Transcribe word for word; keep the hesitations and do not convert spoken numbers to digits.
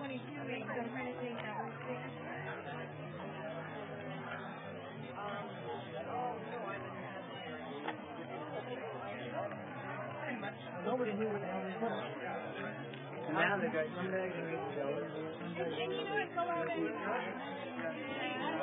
twenty-two weeks, so I'm trying to think that was six. Pretty much. Nobody knew what the hell they were. And now they got somebody that can go. And, and you know, it's a lot of